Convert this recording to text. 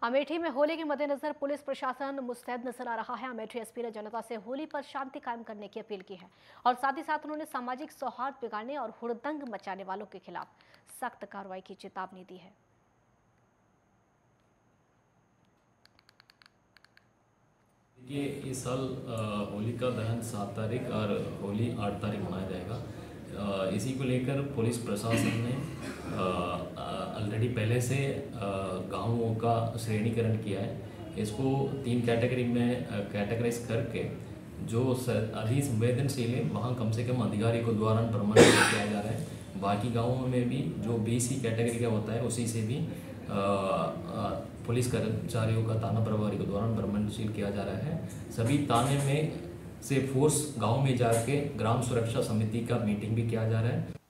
अमेठी में होली के मद्देनजर पुलिस प्रशासन मुस्तैद नजर आ रहा है। अमेठी एसपी ने जनता से होली पर शांति कायम करने की अपील की है और साथ ही साथ उन्होंने सामाजिक सौहार्द बिगाड़ने और हुड़दंग मचाने वालों के खिलाफ सख्त कार्रवाई की चेतावनी दी है। देखिए, इस साल होलिका दहन 7 तारीख और होली 8 तारीख मनाया जाएगा। इसी को लेकर पुलिस प्रशासन ने ऑलरेडी पहले से गाँवों का श्रेणीकरण किया है। इसको 3 कैटेगरी में कैटेगराइज करके जो अधिक संवेदनशील है वहाँ कम से कम अधिकारी को द्वारा प्रमाणित किया जा रहा है। बाकी गाँवों में भी जो BC कैटेगरी का होता है उसी से भी पुलिस कर्मचारियों का थाना प्रभारी को द्वारा प्रमाणशील किया जा रहा है। सभी थाने में से फोर्स गांव में जाके ग्राम सुरक्षा समिति का मीटिंग भी किया जा रहा है।